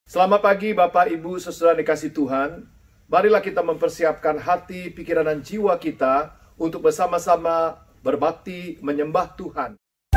Selamat pagi Bapak, Ibu, Saudara dikasih Tuhan. Marilah kita mempersiapkan hati, pikiran, dan jiwa kita untuk bersama-sama berbakti menyembah Tuhan.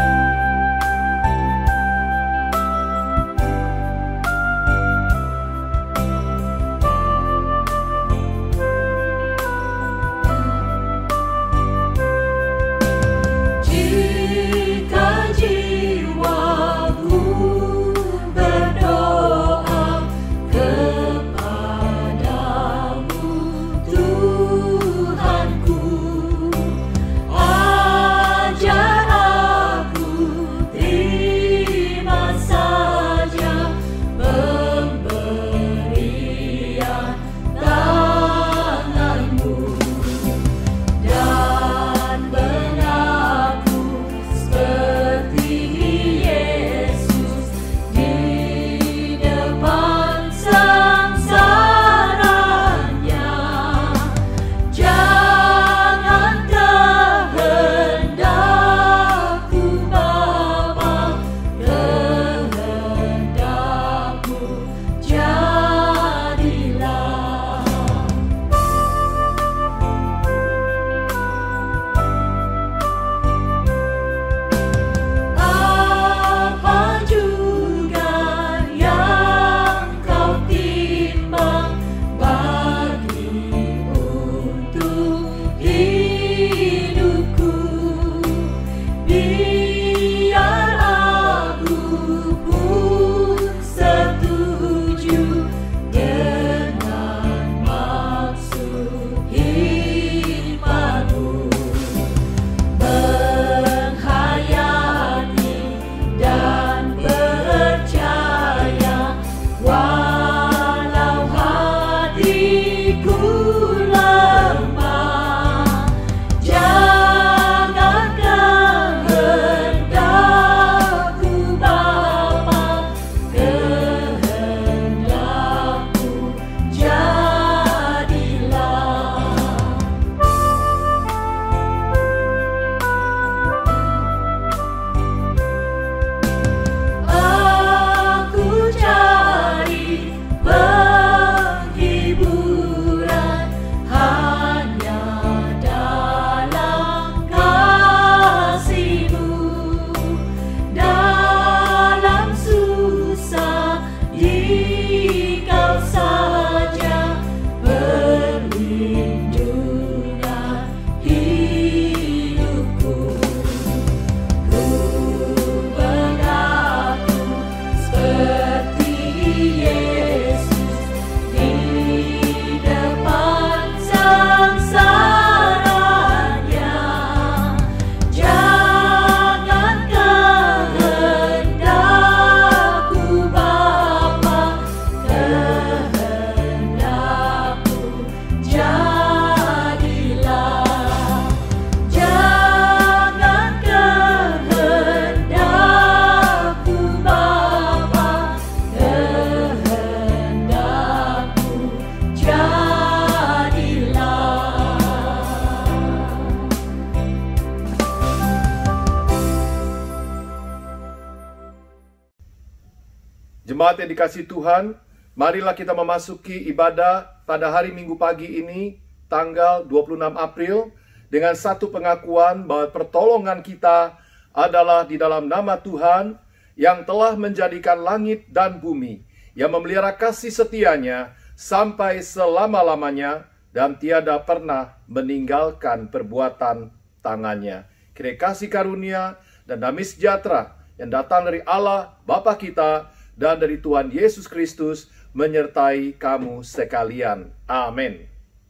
Jemaat yang dikasihi Tuhan, marilah kita memasuki ibadah pada hari Minggu pagi ini, tanggal 26 April, dengan satu pengakuan bahwa pertolongan kita adalah di dalam nama Tuhan yang telah menjadikan langit dan bumi, yang memelihara kasih setianya sampai selama-lamanya dan tiada pernah meninggalkan perbuatan tangannya. Kiranya kasih karunia dan damai sejahtera yang datang dari Allah Bapa kita dan dari Tuhan Yesus Kristus menyertai kamu sekalian. Amin.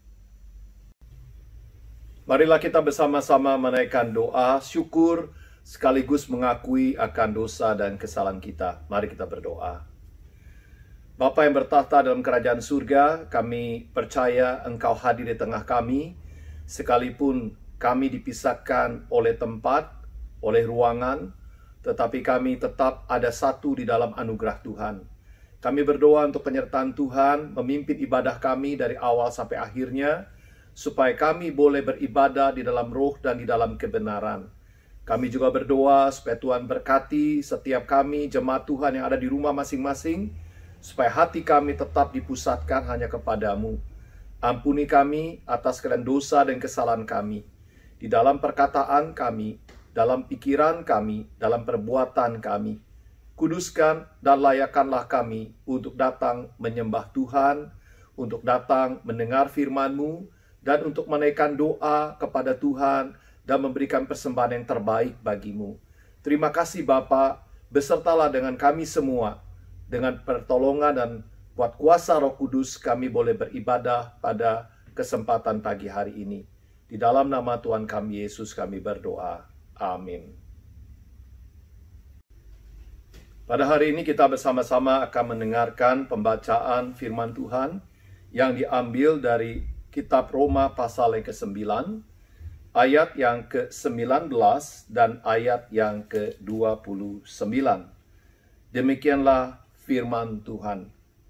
Marilah kita bersama-sama menaikkan doa syukur sekaligus mengakui akan dosa dan kesalahan kita. Mari kita berdoa. Bapa yang bertahta dalam kerajaan surga, kami percaya Engkau hadir di tengah kami, sekalipun kami dipisahkan oleh tempat, oleh ruangan, tetapi kami tetap ada satu di dalam anugerah Tuhan. Kami berdoa untuk penyertaan Tuhan, memimpin ibadah kami dari awal sampai akhirnya, supaya kami boleh beribadah di dalam roh dan di dalam kebenaran. Kami juga berdoa supaya Tuhan berkati setiap kami, jemaat Tuhan yang ada di rumah masing-masing, supaya hati kami tetap dipusatkan hanya kepadamu. Ampuni kami atas segala dosa dan kesalahan kami, di dalam perkataan kami, dalam pikiran kami, dalam perbuatan kami. Kuduskan dan layakkanlah kami untuk datang menyembah Tuhan, untuk datang mendengar firman-Mu, dan untuk menaikkan doa kepada Tuhan dan memberikan persembahan yang terbaik bagi-Mu. Terima kasih Bapa, besertalah dengan kami semua. Dengan pertolongan dan kuat kuasa Roh Kudus kami boleh beribadah pada kesempatan pagi hari ini. Di dalam nama Tuhan kami Yesus kami berdoa. Amin. Pada hari ini kita bersama-sama akan mendengarkan pembacaan firman Tuhan yang diambil dari kitab Roma pasal yang ke-9, ayat yang ke-19 dan ayat yang ke-29. Demikianlah firman Tuhan.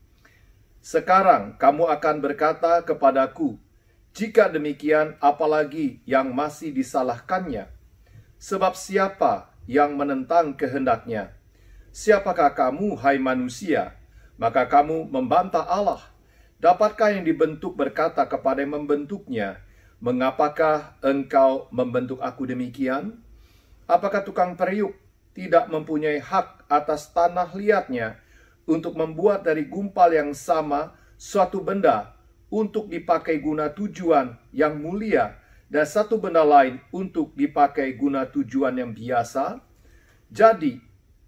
Sekarang kamu akan berkata kepadaku, jika demikian apalagi yang masih disalahkannya? Sebab siapa yang menentang kehendaknya? Siapakah kamu, hai manusia? Maka kamu membantah Allah. Dapatkah yang dibentuk berkata kepada yang membentuknya, mengapakah engkau membentuk aku demikian? Apakah tukang periuk tidak mempunyai hak atas tanah liatnya untuk membuat dari gumpal yang sama suatu benda untuk dipakai guna tujuan yang mulia dan satu benda lain untuk dipakai guna tujuan yang biasa? Jadi,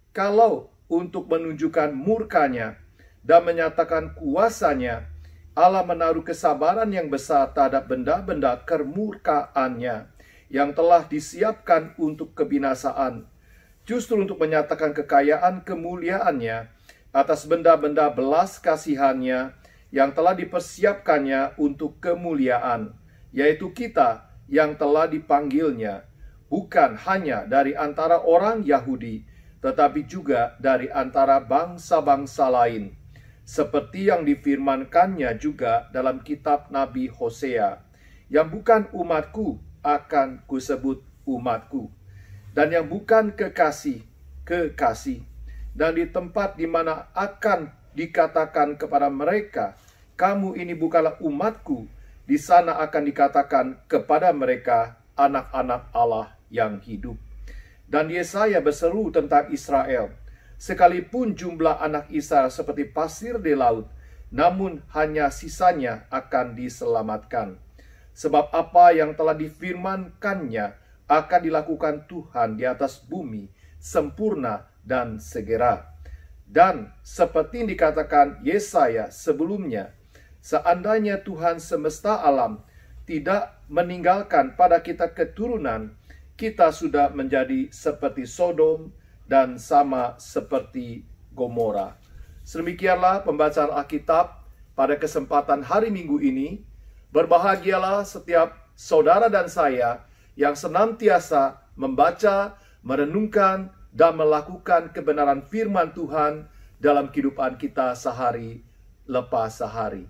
kalau untuk menunjukkan murkanya dan menyatakan kuasanya, Allah menaruh kesabaran yang besar terhadap benda-benda kemurkaannya yang telah disiapkan untuk kebinasaan, justru untuk menyatakan kekayaan kemuliaannya atas benda-benda belas kasihannya yang telah dipersiapkannya untuk kemuliaan, yaitu kita yang telah dipanggilnya, bukan hanya dari antara orang Yahudi, tetapi juga dari antara bangsa-bangsa lain, seperti yang difirmankannya juga dalam kitab Nabi Hosea, yang bukan umatku akan kusebut umatku, dan yang bukan kekasih, kekasih. Dan di tempat di mana akan dikatakan kepada mereka, kamu ini bukanlah umatku, di sana akan dikatakan kepada mereka, anak-anak Allah yang hidup. Dan Yesaya berseru tentang Israel, sekalipun jumlah anak Israel seperti pasir di laut, namun hanya sisanya akan diselamatkan. Sebab apa yang telah difirmankannya akan dilakukan Tuhan di atas bumi, sempurna dan segera. Dan seperti dikatakan Yesaya sebelumnya, seandainya Tuhan semesta alam tidak meninggalkan pada kita keturunan, kita sudah menjadi seperti Sodom dan sama seperti Gomora. Sedemikianlah pembacaan Alkitab pada kesempatan hari Minggu ini. Berbahagialah setiap saudara dan saya yang senantiasa membaca, merenungkan, dan melakukan kebenaran firman Tuhan dalam kehidupan kita sehari lepas sehari.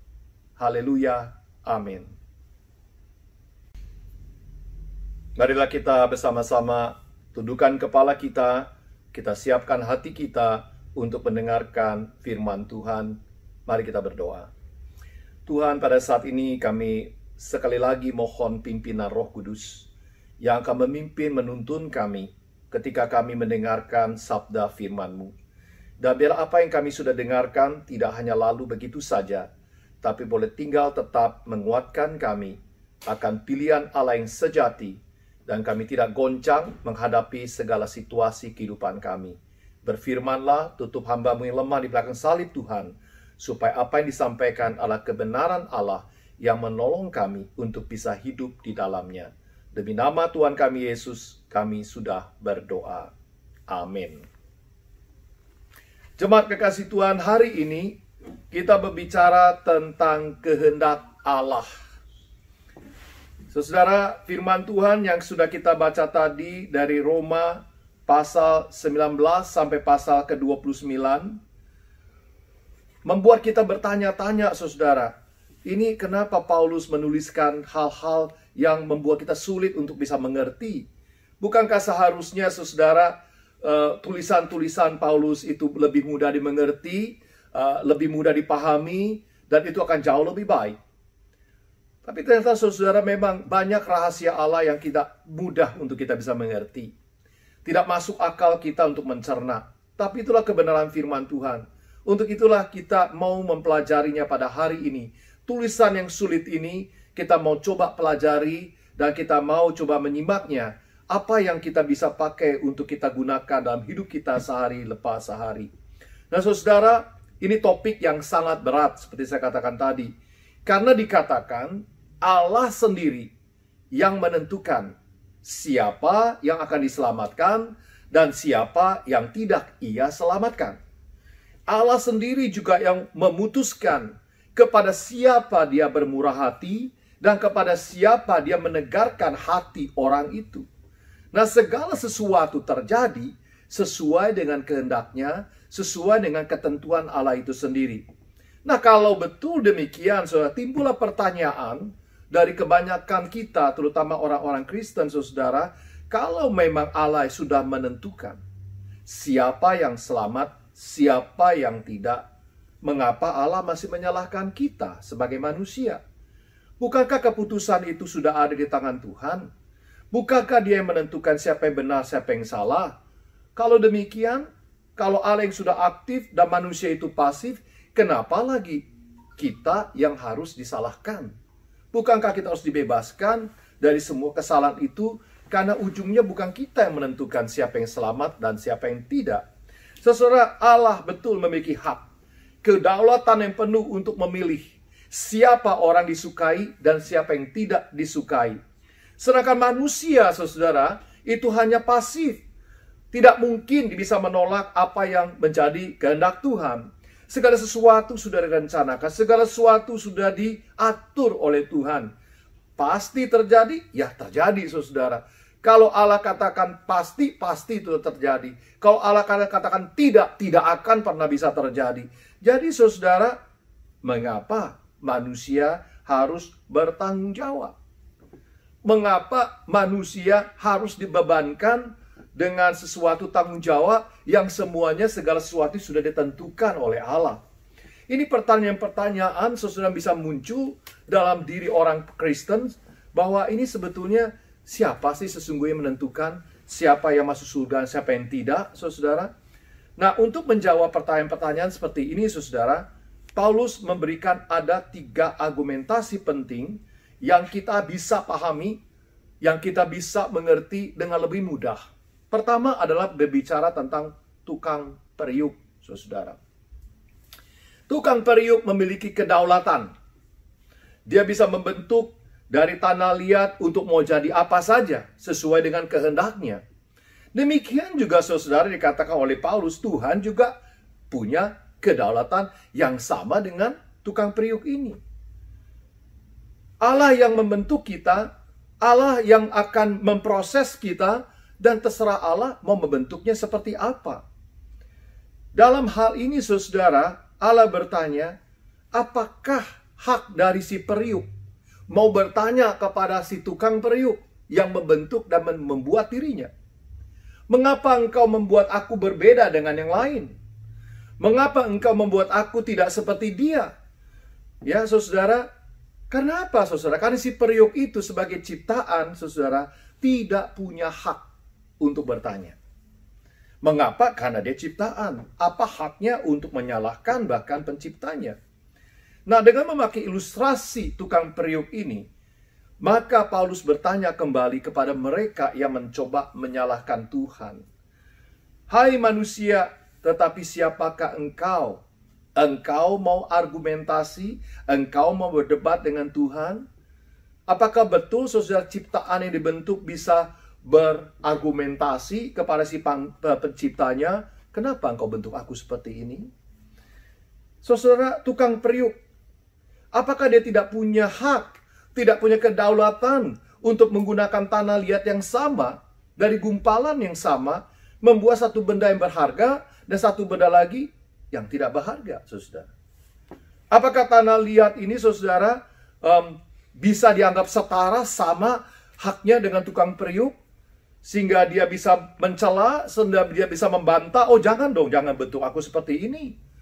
Haleluya. Amin. Marilah kita bersama-sama tundukkan kepala kita, kita siapkan hati kita untuk mendengarkan firman Tuhan. Mari kita berdoa. Tuhan, pada saat ini kami sekali lagi mohon pimpinan Roh Kudus yang akan memimpin menuntun kami ketika kami mendengarkan sabda firman-Mu. Dan biar apa yang kami sudah dengarkan tidak hanya lalu begitu saja, tapi boleh tinggal tetap menguatkan kami akan pilihan Allah yang sejati, dan kami tidak goncang menghadapi segala situasi kehidupan kami. Berfirmanlah, tutup hamba-Mu yang lemah di belakang salib Tuhan, supaya apa yang disampaikan adalah kebenaran Allah yang menolong kami untuk bisa hidup di dalamnya. Demi nama Tuhan kami Yesus, kami sudah berdoa. Amin. Jemaat kekasih Tuhan, hari ini kita berbicara tentang kehendak Allah. Saudara, firman Tuhan yang sudah kita baca tadi dari Roma pasal 19 sampai pasal ke-29 membuat kita bertanya-tanya, saudara. Ini kenapa Paulus menuliskan hal-hal yang membuat kita sulit untuk bisa mengerti? Bukankah seharusnya, saudara, tulisan-tulisan Paulus itu lebih mudah dimengerti? lebih mudah dipahami, dan itu akan jauh lebih baik. Tapi ternyata saudara, memang banyak rahasia Allah yang tidak mudah untuk kita bisa mengerti. Tidak masuk akal kita untuk mencerna. Tapi itulah kebenaran firman Tuhan. Untuk itulah kita mau mempelajarinya pada hari ini. Tulisan yang sulit ini kita mau coba pelajari dan kita mau coba menyimaknya. Apa yang kita bisa pakai untuk kita gunakan dalam hidup kita sehari lepas sehari. Nah saudara, ini topik yang sangat berat seperti saya katakan tadi. Karena dikatakan Allah sendiri yang menentukan siapa yang akan diselamatkan dan siapa yang tidak Ia selamatkan. Allah sendiri juga yang memutuskan kepada siapa Dia bermurah hati dan kepada siapa Dia menegarkan hati orang itu. Nah, segala sesuatu terjadi sesuai dengan kehendaknya, sesuai dengan ketentuan Allah itu sendiri. Nah, kalau betul demikian, saudara, timbullah pertanyaan dari kebanyakan kita, terutama orang-orang Kristen, saudara, kalau memang Allah sudah menentukan siapa yang selamat, siapa yang tidak, mengapa Allah masih menyalahkan kita sebagai manusia? Bukankah keputusan itu sudah ada di tangan Tuhan? Bukankah Dia yang menentukan siapa yang benar, siapa yang salah? Kalau demikian, kalau Allah yang sudah aktif dan manusia itu pasif, kenapa lagi kita yang harus disalahkan? Bukankah kita harus dibebaskan dari semua kesalahan itu? Karena ujungnya bukan kita yang menentukan siapa yang selamat dan siapa yang tidak. Saudara, Allah betul memiliki hak, kedaulatan yang penuh untuk memilih siapa orang disukai dan siapa yang tidak disukai. Sedangkan manusia, saudara, itu hanya pasif. Tidak mungkin bisa menolak apa yang menjadi kehendak Tuhan. Segala sesuatu sudah direncanakan, segala sesuatu sudah diatur oleh Tuhan. Pasti terjadi? Ya terjadi, saudara. Kalau Allah katakan pasti, pasti itu terjadi. Kalau Allah katakan tidak, tidak akan pernah bisa terjadi. Jadi saudara, mengapa manusia harus bertanggung jawab? Mengapa manusia harus dibebankan dengan sesuatu tanggung jawab yang semuanya segala sesuatu sudah ditentukan oleh Allah? Ini pertanyaan-pertanyaan saudara bisa muncul dalam diri orang Kristen, bahwa ini sebetulnya siapa sih sesungguhnya menentukan siapa yang masuk surga dan siapa yang tidak, saudara? Nah, untuk menjawab pertanyaan-pertanyaan seperti ini, saudara, Paulus memberikan ada 3 argumentasi penting yang kita bisa pahami, yang kita bisa mengerti dengan lebih mudah. Pertama adalah berbicara tentang tukang periuk, saudara. Tukang periuk memiliki kedaulatan. Dia bisa membentuk dari tanah liat untuk mau jadi apa saja sesuai dengan kehendaknya. Demikian juga saudara dikatakan oleh Paulus, Tuhan juga punya kedaulatan yang sama dengan tukang periuk ini. Allah yang membentuk kita, Allah yang akan memproses kita, dan terserah Allah mau membentuknya seperti apa. Dalam hal ini saudara, Allah bertanya, apakah hak dari si periuk mau bertanya kepada si tukang periuk yang membentuk dan membuat dirinya? Mengapa engkau membuat aku berbeda dengan yang lain? Mengapa engkau membuat aku tidak seperti dia? Ya saudara, kenapa saudara? Karena si periuk itu sebagai ciptaan, saudara, tidak punya hak untuk bertanya. Mengapa? Karena dia ciptaan. Apa haknya untuk menyalahkan bahkan penciptanya? Nah, dengan memakai ilustrasi tukang periuk ini, maka Paulus bertanya kembali kepada mereka yang mencoba menyalahkan Tuhan. Hai manusia, tetapi siapakah engkau? Engkau mau argumentasi? Engkau mau berdebat dengan Tuhan? Apakah betul saudara ciptaan yang dibentuk bisa berargumentasi kepada si penciptanya? Kenapa engkau bentuk aku seperti ini? Saudara, tukang periuk, apakah dia tidak punya hak, tidak punya kedaulatan untuk menggunakan tanah liat yang sama, dari gumpalan yang sama, membuat satu benda yang berharga dan satu benda lagi yang tidak berharga, saudara? Apakah tanah liat ini, saudara, bisa dianggap setara sama haknya dengan tukang periuk, sehingga dia bisa mencela, sehingga dia bisa membantah, oh jangan dong, jangan bentuk aku seperti ini.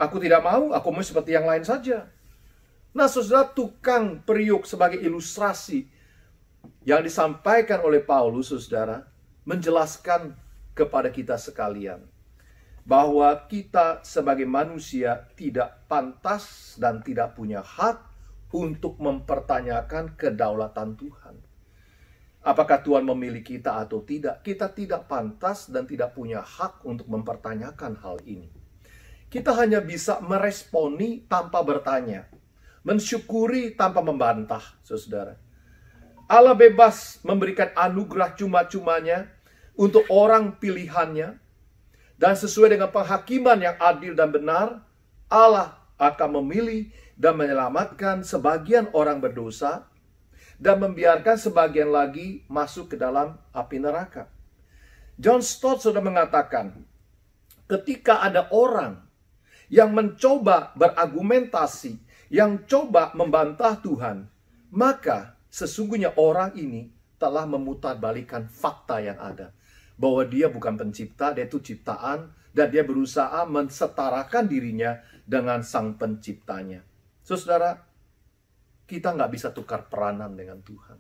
Aku tidak mau, aku mau seperti yang lain saja. Nah, saudara, tukang periuk sebagai ilustrasi yang disampaikan oleh Paulus, saudara, menjelaskan kepada kita sekalian bahwa kita sebagai manusia tidak pantas dan tidak punya hak untuk mempertanyakan kedaulatan Tuhan. Apakah Tuhan memilih kita atau tidak? Kita tidak pantas dan tidak punya hak untuk mempertanyakan hal ini. Kita hanya bisa meresponi tanpa bertanya, mensyukuri tanpa membantah, saudara. Allah bebas memberikan anugerah cuma-cumanya untuk orang pilihannya, dan sesuai dengan penghakiman yang adil dan benar, Allah akan memilih dan menyelamatkan sebagian orang berdosa, dan membiarkan sebagian lagi masuk ke dalam api neraka. John Stott sudah mengatakan, ketika ada orang yang mencoba berargumentasi, yang coba membantah Tuhan, maka sesungguhnya orang ini telah memutarbalikkan fakta yang ada. Bahwa dia bukan pencipta, dia itu ciptaan, dan dia berusaha mensetarakan dirinya dengan sang penciptanya. Saudara, kita nggak bisa tukar peranan dengan Tuhan.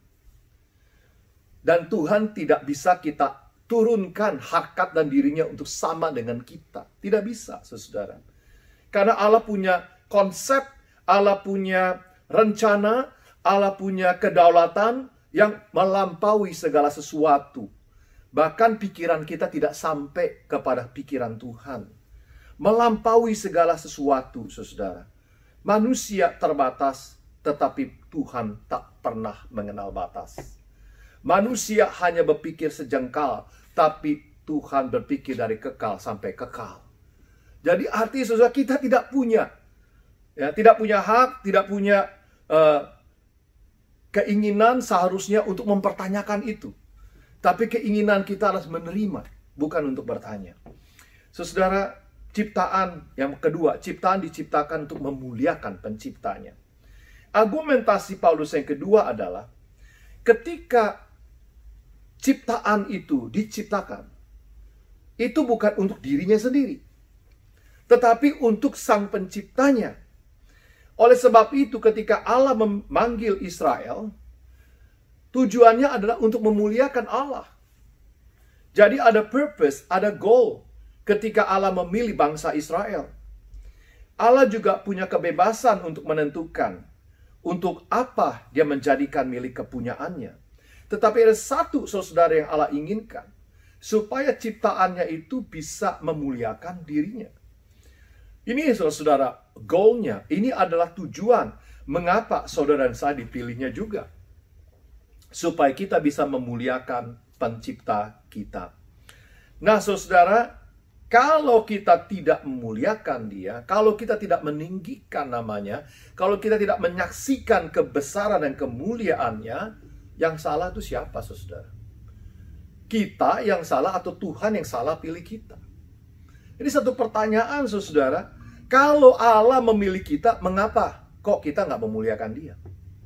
Dan Tuhan tidak bisa kita turunkan harkat dan dirinya untuk sama dengan kita. Tidak bisa, saudara. Karena Allah punya konsep, Allah punya rencana, Allah punya kedaulatan yang melampaui segala sesuatu. Bahkan pikiran kita tidak sampai kepada pikiran Tuhan. Melampaui segala sesuatu, saudara. Manusia terbatas, tetapi Tuhan tak pernah mengenal batas. Manusia hanya berpikir sejengkal, tapi Tuhan berpikir dari kekal sampai kekal. Jadi artinya, saudara, kita tidak punya hak, tidak punya keinginan seharusnya untuk mempertanyakan itu. Tapi keinginan kita harus menerima, bukan untuk bertanya. Saudara, ciptaan yang kedua, ciptaan diciptakan untuk memuliakan penciptanya. Argumentasi Paulus yang kedua adalah, ketika ciptaan itu diciptakan, itu bukan untuk dirinya sendiri, tetapi untuk sang penciptanya. Oleh sebab itu, ketika Allah memanggil Israel, tujuannya adalah untuk memuliakan Allah. Jadi ada purpose, ada goal ketika Allah memilih bangsa Israel. Allah juga punya kebebasan untuk menentukan untuk apa dia menjadikan milik kepunyaannya. Tetapi ada satu, saudara, yang Allah inginkan, supaya ciptaannya itu bisa memuliakan dirinya. Ini, saudara, goalnya. Ini adalah tujuan mengapa saudara dan saya dipilihnya juga. Supaya kita bisa memuliakan pencipta kita. Nah, saudara, kalau kita tidak memuliakan dia, kalau kita tidak meninggikan namanya, kalau kita tidak menyaksikan kebesaran dan kemuliaannya, yang salah itu siapa, saudara? Kita yang salah atau Tuhan yang salah pilih kita? Ini satu pertanyaan, saudara. Kalau Allah memilih kita, mengapa kok kita nggak memuliakan dia?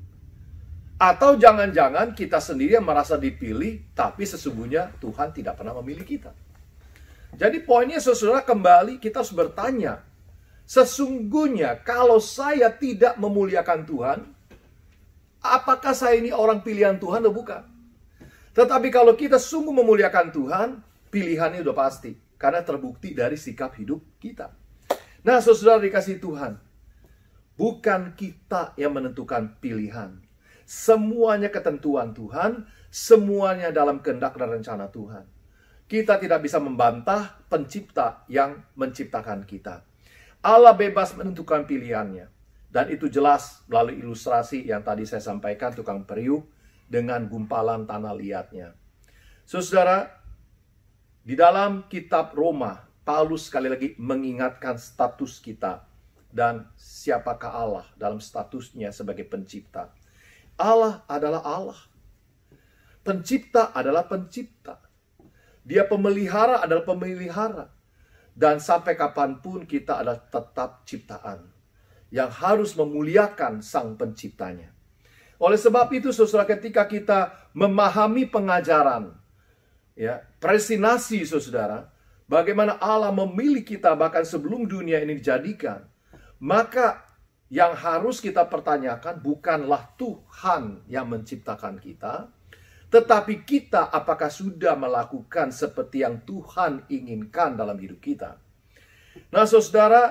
Atau jangan-jangan kita sendiri yang merasa dipilih, tapi sesungguhnya Tuhan tidak pernah memilih kita. Jadi poinnya, saudara, kembali kita harus bertanya, sesungguhnya kalau saya tidak memuliakan Tuhan, apakah saya ini orang pilihan Tuhan atau bukan? Tetapi kalau kita sungguh memuliakan Tuhan, pilihannya udah pasti. Karena terbukti dari sikap hidup kita. Nah, saudara dikasih Tuhan, bukan kita yang menentukan pilihan. Semuanya ketentuan Tuhan, semuanya dalam kehendak dan rencana Tuhan. Kita tidak bisa membantah pencipta yang menciptakan kita. Allah bebas menentukan pilihannya. Dan itu jelas melalui ilustrasi yang tadi saya sampaikan, tukang periuk dengan gumpalan tanah liatnya. Saudara, di dalam kitab Roma, Paulus sekali lagi mengingatkan status kita dan siapakah Allah dalam statusnya sebagai pencipta. Allah adalah Allah. Pencipta adalah pencipta. Dia pemelihara adalah pemelihara. Dan sampai kapanpun kita adalah tetap ciptaan yang harus memuliakan sang penciptanya. Oleh sebab itu, saudara, ketika kita memahami pengajaran, ya, predestinasi, saudara, bagaimana Allah memilih kita bahkan sebelum dunia ini dijadikan, maka yang harus kita pertanyakan bukanlah Tuhan yang menciptakan kita, tetapi kita apakah sudah melakukan seperti yang Tuhan inginkan dalam hidup kita. Nah saudara,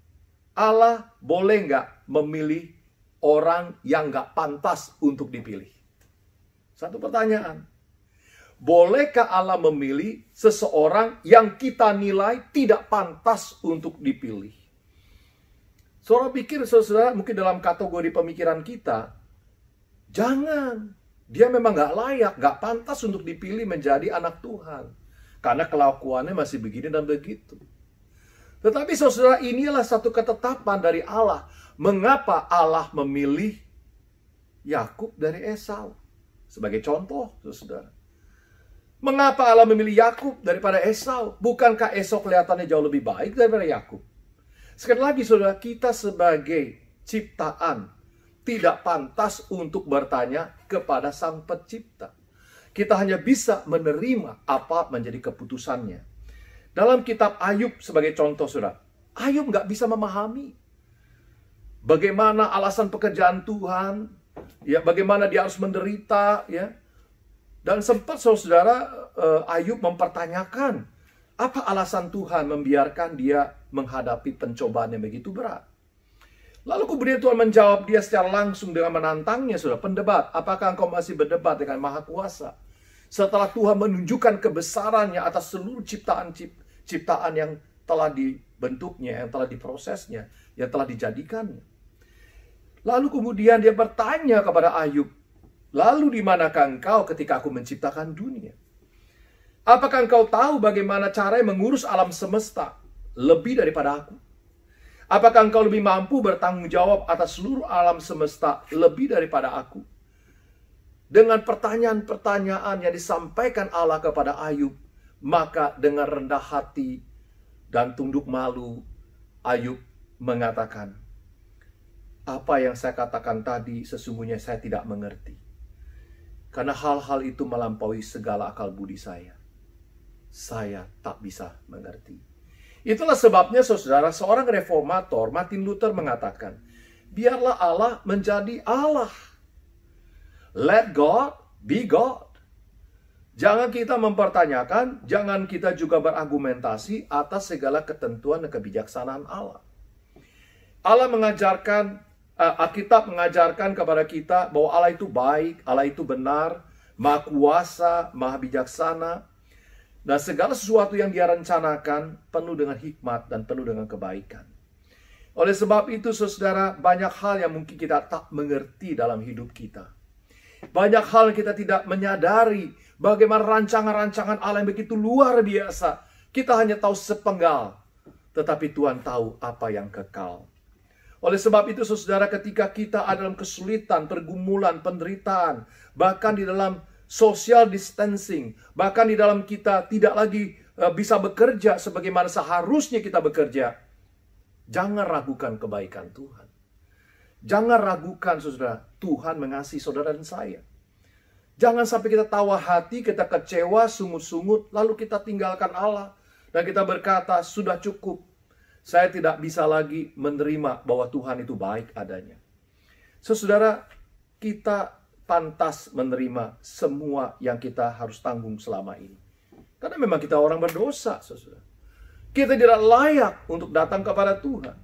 Allah boleh nggak memilih orang yang nggak pantas untuk dipilih? Satu pertanyaan. Bolehkah Allah memilih seseorang yang kita nilai tidak pantas untuk dipilih? Saudara pikir, saudara, mungkin dalam kategori pemikiran kita, jangan. Dia memang nggak layak, nggak pantas untuk dipilih menjadi anak Tuhan. Karena kelakuannya masih begini dan begitu. Tetapi saudara, inilah satu ketetapan dari Allah. Mengapa Allah memilih Yakub dari Esau? Sebagai contoh, saudara. Mengapa Allah memilih Yakub daripada Esau? Bukankah Esau kelihatannya jauh lebih baik daripada Yakub? Sekali lagi saudara, kita sebagai ciptaan tidak pantas untuk bertanya kepada Sang Pencipta. Kita hanya bisa menerima apa menjadi keputusannya. Dalam kitab Ayub sebagai contoh saudara, Ayub nggak bisa memahami bagaimana alasan pekerjaan Tuhan, ya bagaimana dia harus menderita, ya. Dan sempat saudara Ayub mempertanyakan, apa alasan Tuhan membiarkan dia menghadapi pencobaan yang begitu berat? Lalu kemudian Tuhan menjawab dia secara langsung dengan menantangnya, saudara. Pendebat, apakah engkau masih berdebat dengan Maha Kuasa? Setelah Tuhan menunjukkan kebesarannya atas seluruh ciptaan yang telah dibentuknya, yang telah diprosesnya, yang telah dijadikannya. Lalu kemudian dia bertanya kepada Ayub, lalu di manakah engkau ketika aku menciptakan dunia? Apakah engkau tahu bagaimana caranya mengurus alam semesta lebih daripada aku? Apakah engkau lebih mampu bertanggung jawab atas seluruh alam semesta lebih daripada aku? Dengan pertanyaan-pertanyaan yang disampaikan Allah kepada Ayub, maka dengan rendah hati dan tunduk malu, Ayub mengatakan, apa yang saya katakan tadi sesungguhnya saya tidak mengerti. Karena hal-hal itu melampaui segala akal budi saya. Saya tak bisa mengerti. Itulah sebabnya saudara, seorang reformator, Martin Luther mengatakan, biarlah Allah menjadi Allah. Let God be God. Jangan kita mempertanyakan, jangan kita juga berargumentasi atas segala ketentuan dan kebijaksanaan Allah. Allah mengajarkan, Alkitab mengajarkan kepada kita bahwa Allah itu baik, Allah itu benar, Maha Kuasa, Maha Bijaksana. Dan segala sesuatu yang dia rencanakan penuh dengan hikmat dan penuh dengan kebaikan. Oleh sebab itu, saudara, banyak hal yang mungkin kita tak mengerti dalam hidup kita. Banyak hal yang kita tidak menyadari bagaimana rancangan-rancangan Allah yang begitu luar biasa. Kita hanya tahu sepenggal, tetapi Tuhan tahu apa yang kekal. Oleh sebab itu, saudara, ketika kita ada dalam kesulitan, pergumulan, penderitaan, bahkan di dalam social distancing, bahkan di dalam kita tidak lagi bisa bekerja sebagaimana seharusnya kita bekerja, jangan ragukan kebaikan Tuhan. Jangan ragukan, saudara, Tuhan mengasihi saudara dan saya. Jangan sampai kita tawa hati, kita kecewa, sungut-sungut, lalu kita tinggalkan Allah dan kita berkata, sudah cukup, saya tidak bisa lagi menerima bahwa Tuhan itu baik adanya. Saudara, kita pantas menerima semua yang kita harus tanggung selama ini. Karena memang kita orang berdosa, saudara. Kita tidak layak untuk datang kepada Tuhan.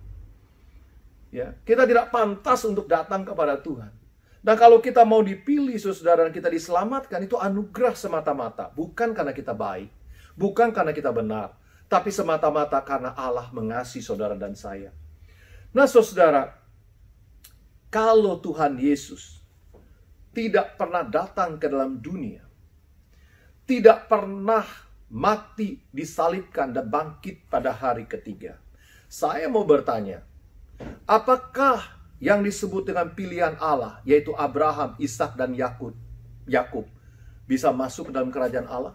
Ya, kita tidak pantas untuk datang kepada Tuhan. Dan kalau kita mau dipilih, saudara, dan kita diselamatkan, itu anugerah semata-mata. Bukan karena kita baik, bukan karena kita benar, tapi semata-mata karena Allah mengasihi saudara dan saya. Nah, saudara, kalau Tuhan Yesus tidak pernah datang ke dalam dunia, tidak pernah mati, disalibkan, dan bangkit pada hari ketiga, saya mau bertanya, apakah yang disebut dengan pilihan Allah, yaitu Abraham, Ishak, dan Yakub, bisa masuk ke dalam kerajaan Allah?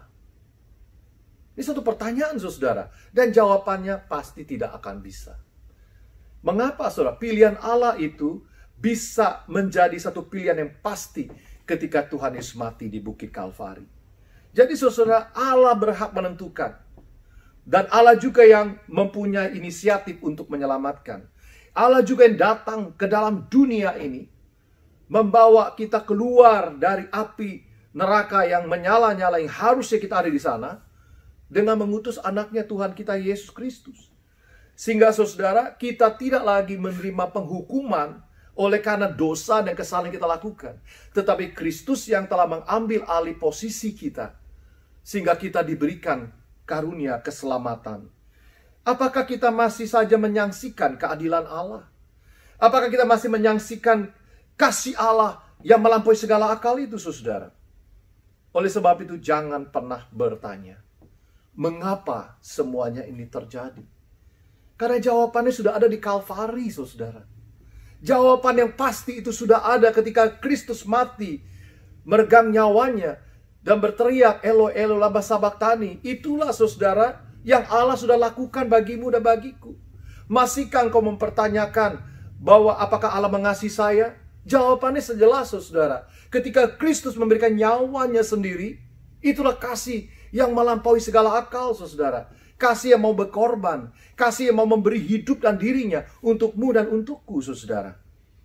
Ini satu pertanyaan, saudara, dan jawabannya pasti tidak akan bisa. Mengapa, saudara? Pilihan Allah itu bisa menjadi satu pilihan yang pasti ketika Tuhan Yesus mati di Bukit Kalvari. Jadi saudara, Allah berhak menentukan Dan Allah juga yang mempunyai inisiatif untuk menyelamatkan. Allah juga yang datang ke dalam dunia ini, membawa kita keluar dari api neraka yang menyala-nyala yang harusnya kita ada di sana, dengan mengutus anaknya Tuhan kita Yesus Kristus. Sehingga saudara, kita tidak lagi menerima penghukuman oleh karena dosa dan kesalahan yang kita lakukan. Tetapi Kristus yang telah mengambil alih posisi kita, sehingga kita diberikan karunia keselamatan. Apakah kita masih saja menyaksikan keadilan Allah? Apakah kita masih menyaksikan kasih Allah yang melampaui segala akal itu, saudara? Oleh sebab itu, jangan pernah bertanya, mengapa semuanya ini terjadi? Karena jawabannya sudah ada di Kalvari, saudara. Jawaban yang pasti itu sudah ada ketika Kristus mati, meregang nyawanya, dan berteriak, Eloi, Eloi, lama sabachthani. Itulah, saudara, yang Allah sudah lakukan bagimu dan bagiku. Masihkah engkau mempertanyakan bahwa apakah Allah mengasihi saya? Jawabannya sejelas, saudara. Ketika Kristus memberikan nyawanya sendiri, itulah kasih yang melampaui segala akal, saudara. Kasih yang mau berkorban, kasih yang mau memberi hidup dan dirinya untukmu dan untukku, saudara.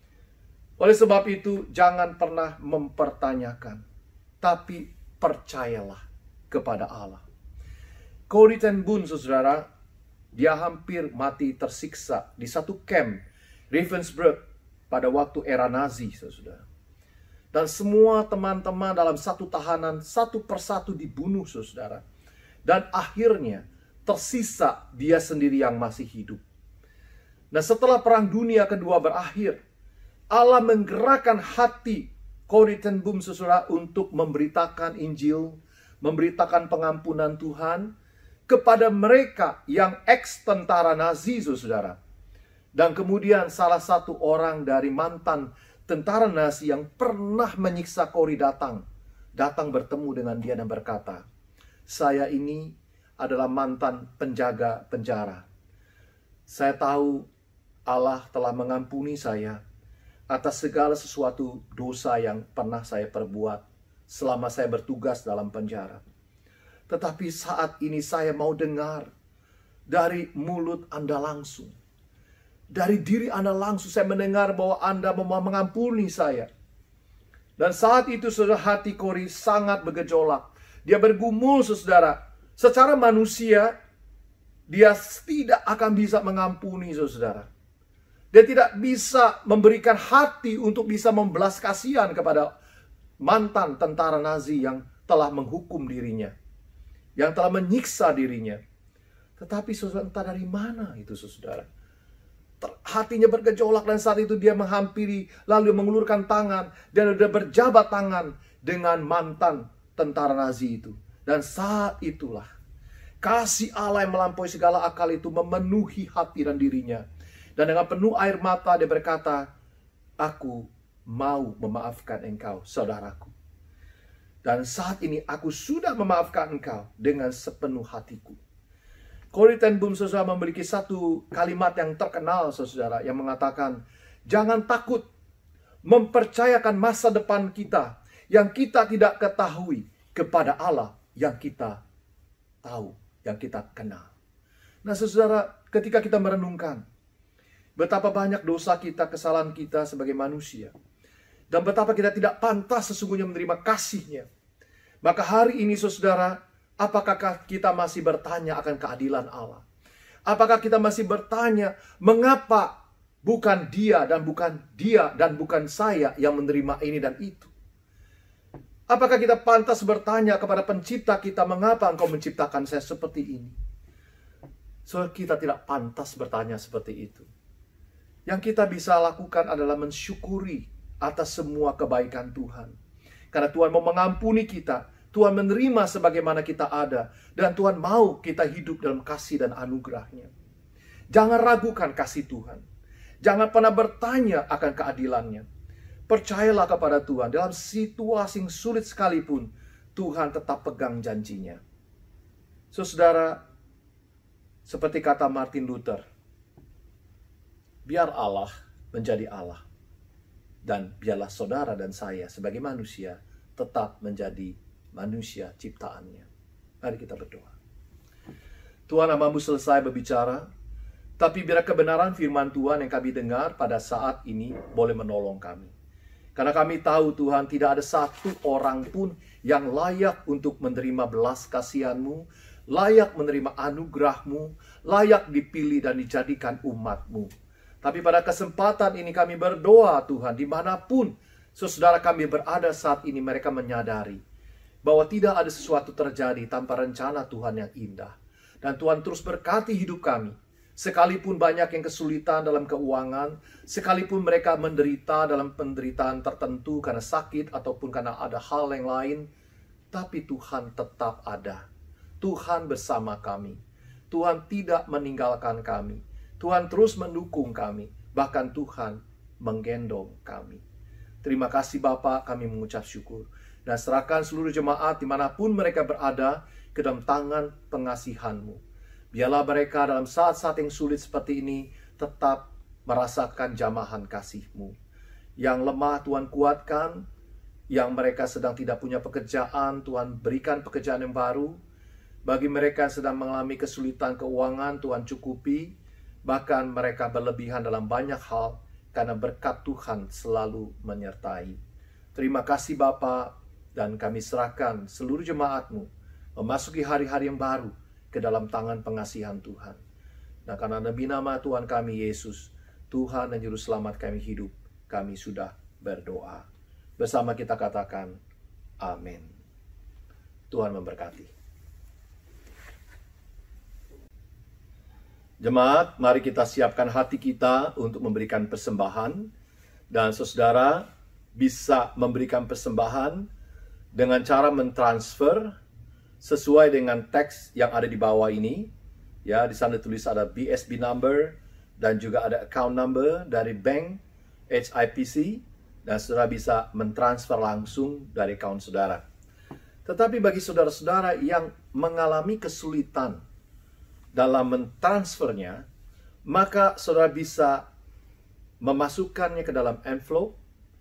Oleh sebab itu, jangan pernah mempertanyakan, tapi percayalah kepada Allah. Corrie ten Boom, saudara, dia hampir mati tersiksa di satu camp Ravensbrück pada waktu era Nazi, saudara. Dan semua teman-teman dalam satu tahanan satu persatu dibunuh, saudara. Dan akhirnya tersisa dia sendiri yang masih hidup. Nah, setelah Perang Dunia Kedua berakhir, Allah menggerakkan hati Corrie ten Boom, saudara, untuk memberitakan Injil, memberitakan pengampunan Tuhan kepada mereka yang ex-tentara Nazi, saudara. Dan kemudian salah satu orang dari mantan tentara Nazi yang pernah menyiksa Corrie datang bertemu dengan dia dan berkata, saya ini adalah mantan penjaga penjara. Saya tahu Allah telah mengampuni saya atas segala sesuatu dosa yang pernah saya perbuat selama saya bertugas dalam penjara. Tetapi saat ini saya mau dengar dari mulut Anda langsung. Dari diri Anda langsung saya mendengar bahwa Anda mau mengampuni saya. Dan saat itu, saudara, hati Corrie sangat bergejolak. Dia bergumul, saudara. Secara manusia, dia tidak akan bisa mengampuni, saudara. Dia tidak bisa memberikan hati untuk bisa membelas kasihan kepada mantan tentara Nazi yang telah menghukum dirinya, yang telah menyiksa dirinya. Tetapi saudara, entah dari mana itu, saudara. Hatinya bergejolak dan saat itu dia menghampiri, lalu mengulurkan tangan dan dia berjabat tangan dengan mantan tentara Nazi itu. Dan saat itulah kasih Allah yang melampaui segala akal itu memenuhi hati dan dirinya. Dan dengan penuh air mata dia berkata, aku mau memaafkan engkau, saudaraku. Dan saat ini aku sudah memaafkan engkau dengan sepenuh hatiku. Corrie ten Boom, saudara, memiliki satu kalimat yang terkenal, saudara, yang mengatakan, jangan takut mempercayakan masa depan kita yang kita tidak ketahui kepada Allah yang kita tahu, yang kita kenal. Nah, saudara, ketika kita merenungkan betapa banyak dosa kita, kesalahan kita sebagai manusia, dan betapa kita tidak pantas sesungguhnya menerima kasih-Nya, maka hari ini, saudara, apakah kita masih bertanya akan keadilan Allah? Apakah kita masih bertanya, mengapa bukan dia dan bukan saya yang menerima ini dan itu? Apakah kita pantas bertanya kepada pencipta kita, mengapa engkau menciptakan saya seperti ini? So, kita tidak pantas bertanya seperti itu. Yang kita bisa lakukan adalah mensyukuri atas semua kebaikan Tuhan. Karena Tuhan mau mengampuni kita, Tuhan menerima sebagaimana kita ada, dan Tuhan mau kita hidup dalam kasih dan anugerah-Nya. Jangan ragukan kasih Tuhan. Jangan pernah bertanya akan keadilan-Nya. Percayalah kepada Tuhan. Dalam situasi yang sulit sekalipun, Tuhan tetap pegang janjinya. Saudara, seperti kata Martin Luther, biar Allah menjadi Allah, dan biarlah saudara dan saya sebagai manusia tetap menjadi manusia ciptaannya. Mari kita berdoa. Tuhan, hamba-Mu selesai berbicara, tapi biar kebenaran firman Tuhan yang kami dengar pada saat ini boleh menolong kami. Karena kami tahu Tuhan, tidak ada satu orang pun yang layak untuk menerima belas kasihan-Mu, layak menerima anugerah-Mu, layak dipilih dan dijadikan umat-Mu. Tapi pada kesempatan ini kami berdoa Tuhan, dimanapun saudara kami berada saat ini, mereka menyadari bahwa tidak ada sesuatu terjadi tanpa rencana Tuhan yang indah. Dan Tuhan terus berkati hidup kami. Sekalipun banyak yang kesulitan dalam keuangan, sekalipun mereka menderita dalam penderitaan tertentu karena sakit ataupun karena ada hal yang lain, tapi Tuhan tetap ada. Tuhan bersama kami. Tuhan tidak meninggalkan kami. Tuhan terus mendukung kami. Bahkan Tuhan menggendong kami. Terima kasih Bapa, kami mengucap syukur. Dan serahkan seluruh jemaat dimanapun mereka berada ke dalam tangan pengasihan-Mu. Biarlah mereka dalam saat-saat yang sulit seperti ini tetap merasakan jamahan kasih-Mu. Yang lemah Tuhan kuatkan, yang mereka sedang tidak punya pekerjaan, Tuhan berikan pekerjaan yang baru. Bagi mereka yang sedang mengalami kesulitan keuangan, Tuhan cukupi. Bahkan mereka berlebihan dalam banyak hal, karena berkat Tuhan selalu menyertai. Terima kasih Bapa, dan kami serahkan seluruh jemaat-Mu memasuki hari-hari yang baru ke dalam tangan pengasihan Tuhan. Nah, karena demi nama Tuhan kami Yesus, Tuhan dan Juru Selamat kami hidup, kami sudah berdoa. Bersama kita katakan, amin. Tuhan memberkati. Jemaat, mari kita siapkan hati kita untuk memberikan persembahan. Dan saudara bisa memberikan persembahan dengan cara mentransfer sesuai dengan teks yang ada di bawah ini. Ya, di sana tulis ada BSB number dan juga ada account number dari bank HIPC, dan saudara bisa mentransfer langsung dari account saudara. Tetapi bagi saudara-saudara yang mengalami kesulitan dalam mentransfernya, maka saudara bisa memasukkannya ke dalam envelope,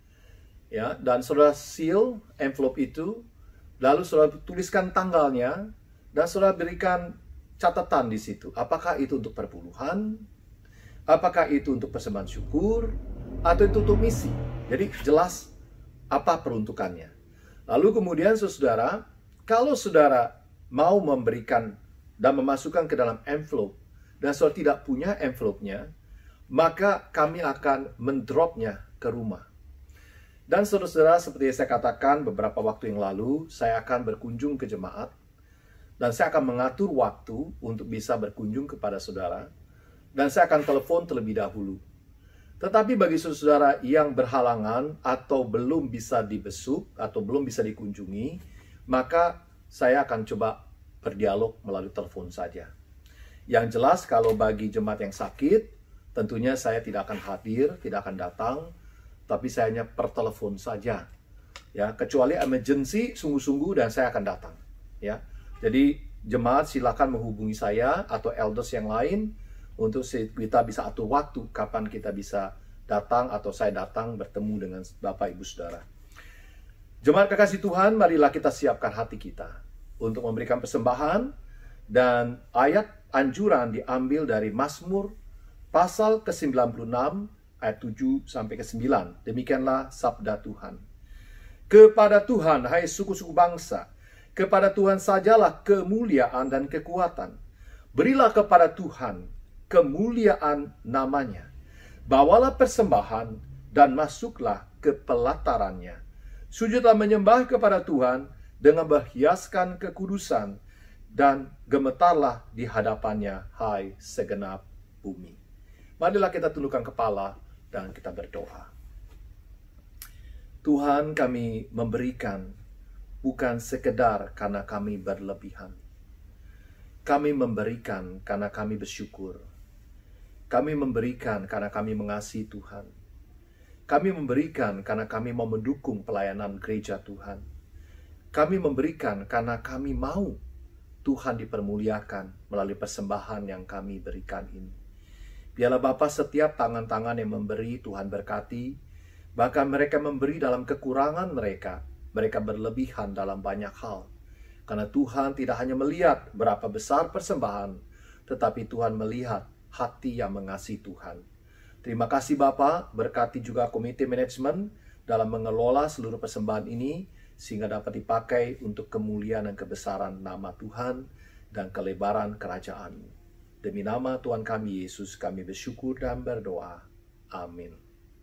ya, dan saudara seal envelope itu. Lalu saudara tuliskan tanggalnya, dan saudara berikan catatan di situ. Apakah itu untuk perpuluhan? Apakah itu untuk persembahan syukur? Atau itu untuk misi? Jadi jelas apa peruntukannya. Lalu kemudian saudara, kalau saudara mau memberikan dan memasukkan ke dalam envelope, dan saudara tidak punya envelope-nya, maka kami akan mendropnya ke rumah. Dan saudara-saudara, seperti yang saya katakan beberapa waktu yang lalu, saya akan berkunjung ke jemaat, dan saya akan mengatur waktu untuk bisa berkunjung kepada saudara, dan saya akan telepon terlebih dahulu. Tetapi bagi saudara yang berhalangan atau belum bisa dibesuk atau belum bisa dikunjungi, maka saya akan coba berdialog melalui telepon saja. Yang jelas, kalau bagi jemaat yang sakit, tentunya saya tidak akan hadir, tidak akan datang, tapi saya hanya per telepon saja, ya, kecuali emergency sungguh-sungguh, dan saya akan datang, ya. Jadi jemaat silakan menghubungi saya atau elders yang lain untuk kita bisa atur waktu kapan kita bisa datang atau saya datang bertemu dengan Bapak Ibu Saudara. Jemaat kekasih Tuhan, marilah kita siapkan hati kita untuk memberikan persembahan, dan ayat anjuran diambil dari Mazmur pasal ke-96 ayat 7 sampai ke 9. Demikianlah sabda Tuhan. Kepada Tuhan, hai suku-suku bangsa, kepada Tuhan sajalah kemuliaan dan kekuatan. Berilah kepada Tuhan kemuliaan namanya. Bawalah persembahan dan masuklah ke pelatarannya. Sujudlah menyembah kepada Tuhan dengan berhiaskan kekudusan, dan gemetarlah di hadapannya, hai segenap bumi. Marilah kita tundukkan kepala dan kita berdoa. Tuhan, kami memberikan bukan sekedar karena kami berlebihan. Kami memberikan karena kami bersyukur. Kami memberikan karena kami mengasihi Tuhan. Kami memberikan karena kami mau mendukung pelayanan gereja Tuhan. Kami memberikan karena kami mau Tuhan dipermuliakan melalui persembahan yang kami berikan ini. Biarlah Bapa, setiap tangan-tangan yang memberi, Tuhan berkati. Bahkan mereka memberi dalam kekurangan mereka. Mereka berlebihan dalam banyak hal. Karena Tuhan tidak hanya melihat berapa besar persembahan, tetapi Tuhan melihat hati yang mengasihi Tuhan. Terima kasih Bapa, berkati juga komite manajemen dalam mengelola seluruh persembahan ini, sehingga dapat dipakai untuk kemuliaan dan kebesaran nama Tuhan dan kelebaran kerajaan-Mu. Demi nama Tuhan kami Yesus, kami bersyukur dan berdoa. Amin.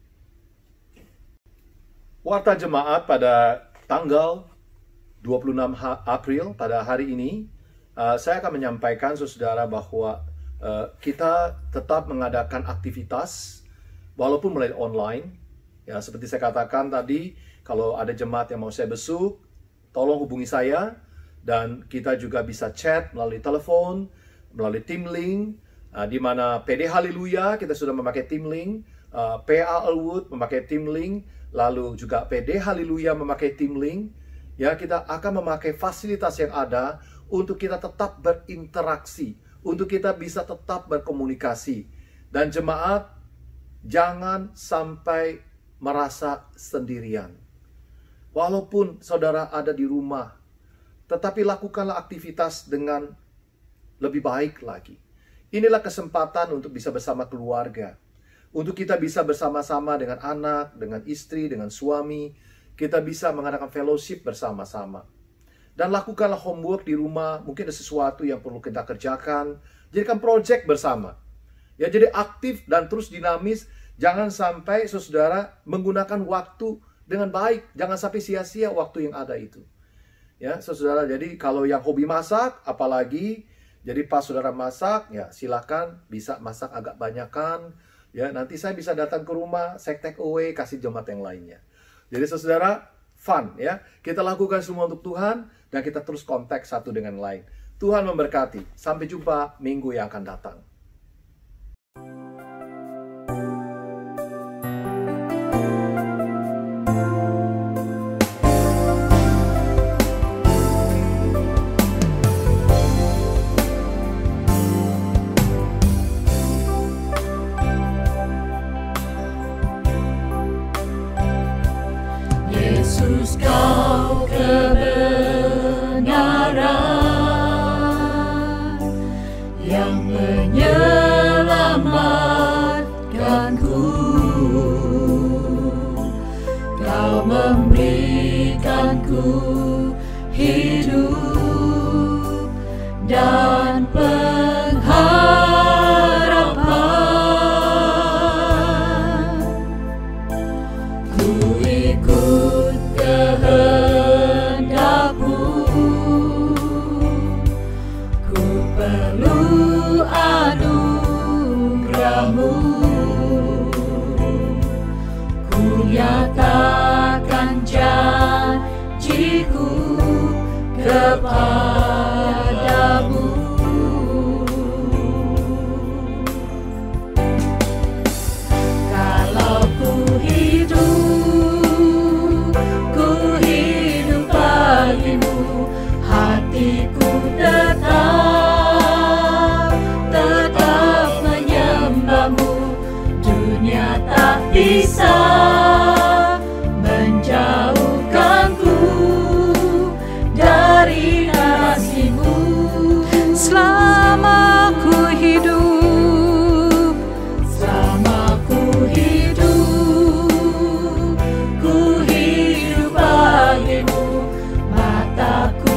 Warta jemaat pada tanggal 26 April pada hari ini, saya akan menyampaikan saudara bahwa kita tetap mengadakan aktivitas walaupun mulai online. Ya, seperti saya katakan tadi, kalau ada jemaat yang mau saya besuk, tolong hubungi saya, dan kita juga bisa chat melalui telepon, melalui Team Link, di mana PD Haleluya kita sudah memakai Team Link, PA Elwood memakai Team Link, lalu juga PD Haleluya memakai Team Link. Ya, kita akan memakai fasilitas yang ada untuk kita tetap berinteraksi, untuk kita bisa tetap berkomunikasi. Dan jemaat, jangan sampai merasa sendirian. Walaupun saudara ada di rumah, tetapi lakukanlah aktivitas dengan lebih baik lagi. Inilah kesempatan untuk bisa bersama keluarga, untuk kita bisa bersama-sama dengan anak, dengan istri, dengan suami, kita bisa mengadakan fellowship bersama-sama. Dan lakukanlah homework di rumah, mungkin ada sesuatu yang perlu kita kerjakan, jadikan project bersama. Ya, jadi aktif dan terus dinamis, jangan sampai saudara menggunakan waktu dengan baik, jangan sampai sia-sia waktu yang ada itu. Ya, saudara, jadi kalau yang hobi masak, apalagi, jadi pas saudara masak, ya silakan bisa masak agak banyakan. Ya, nanti saya bisa datang ke rumah, saya take away, kasih jemaat yang lainnya. Jadi saudara, fun ya. Kita lakukan semua untuk Tuhan dan kita terus kontak satu dengan lain. Tuhan memberkati. Sampai jumpa minggu yang akan datang. Yesus, Kau kebenaran yang menyelamatkanku. Kau memberikanku hidup dan pengharapan. Ku ikut kehendak-Mu, ku perlu anugerah-Mu. Ku nyatakan janji-Ku kepadamu. Kalau ku hidup bagimu, hatiku tetap menyembah-Mu. Dunia tak bisa menjauhkanku dari kasih-Mu. Selama ku hidup bagimu, mataku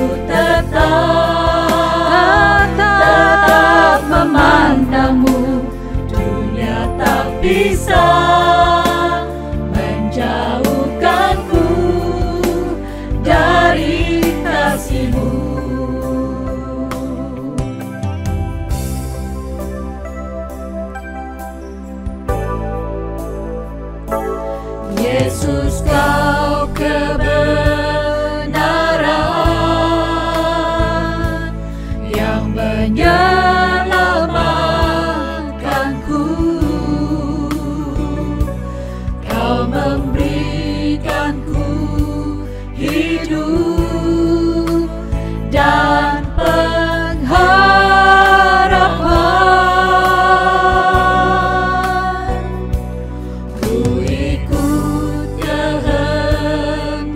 tetap memandang-Mu. Dunia tak bisa menjauhkanku dari kasih-Mu. Yesus, Kau kebenaran yang menyelamatkanku. Kau memberikanku hidup dan pengharapan. Ku ikut kehendak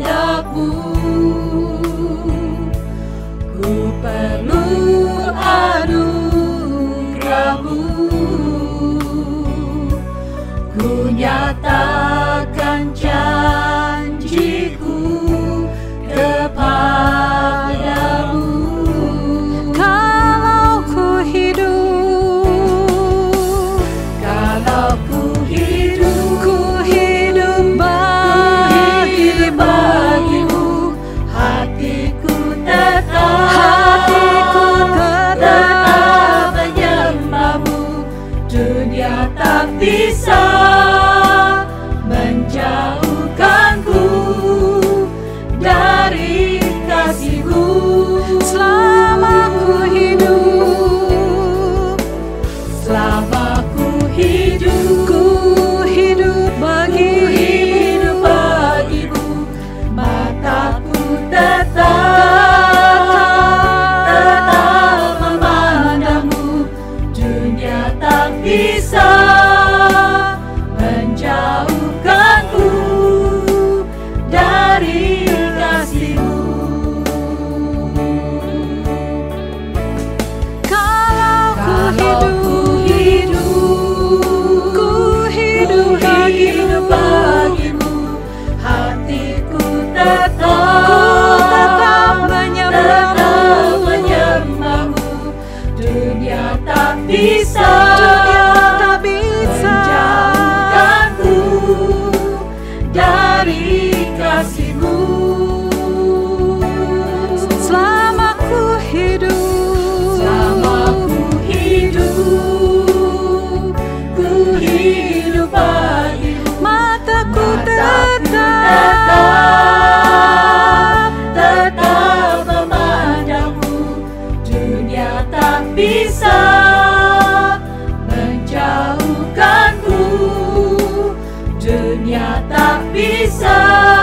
tak bisa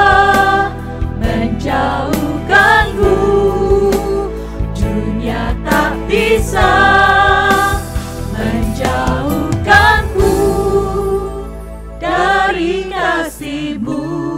menjauhkanku, dunia tak bisa menjauhkanku dari kasih-Mu.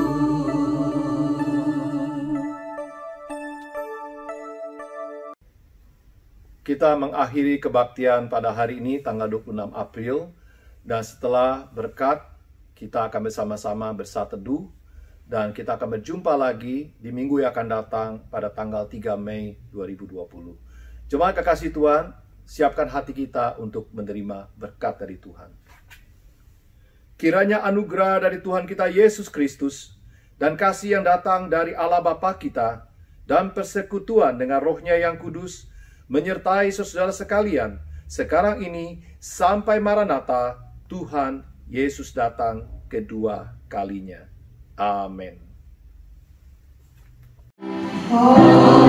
Kita mengakhiri kebaktian pada hari ini tanggal 26 April, dan setelah berkat kita akan bersama-sama bersaat teduh, dan kita akan berjumpa lagi di minggu yang akan datang pada tanggal 3 Mei 2020. Jemaat kekasih Tuhan, siapkan hati kita untuk menerima berkat dari Tuhan. Kiranya anugerah dari Tuhan kita Yesus Kristus dan kasih yang datang dari Allah Bapa kita dan persekutuan dengan Roh-Nya yang kudus menyertai saudara sekalian sekarang ini sampai Maranatha, Tuhan Yesus datang kedua kalinya. Amin.